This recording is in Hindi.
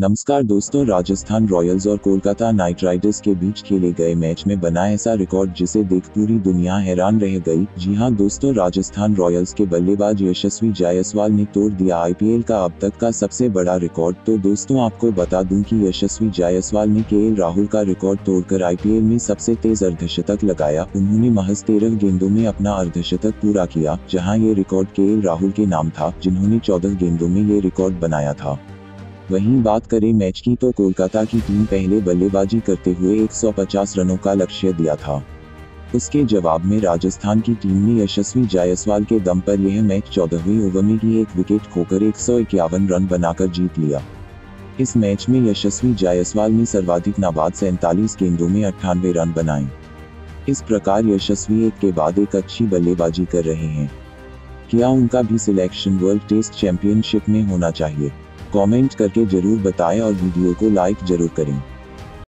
नमस्कार दोस्तों, राजस्थान रॉयल्स और कोलकाता नाइट राइडर्स के बीच खेले गए मैच में बना ऐसा रिकॉर्ड जिसे देख पूरी दुनिया हैरान रह गई। जी हां दोस्तों, राजस्थान रॉयल्स के बल्लेबाज यशस्वी जायसवाल ने तोड़ दिया आईपीएल का अब तक का सबसे बड़ा रिकॉर्ड। तो दोस्तों आपको बता दूं कि यशस्वी जायसवाल ने केएल राहुल का रिकॉर्ड तोड़कर आईपीएल में सबसे तेज अर्धशतक लगाया। उन्होंने महज 13 गेंदों में अपना अर्धशतक पूरा किया, जहाँ ये रिकॉर्ड केएल राहुल के नाम था, जिन्होंने 14 गेंदों में ये रिकॉर्ड बनाया था। वहीं बात करें मैच की तो कोलकाता की टीम पहले बल्लेबाजी करते हुए 150 रनों का लक्ष्य दिया था। उसके जवाब में राजस्थान की टीम ने यशस्वी जायसवाल के दम पर यह मैच 14वें ओवर में ही एक विकेट खोकर 151 रन बनाकर जीत लिया। इस मैच में यशस्वी जायसवाल ने सर्वाधिक नाबाद 47 गेंदों में 98 रन बनाए। इस प्रकार यशस्वी एक के बाद एक अच्छी बल्लेबाजी कर रहे हैं। क्या उनका भी सिलेक्शन वर्ल्ड टेस्ट चैंपियनशिप में होना चाहिए? कमेंट करके जरूर बताएं और वीडियो को लाइक जरूर करें।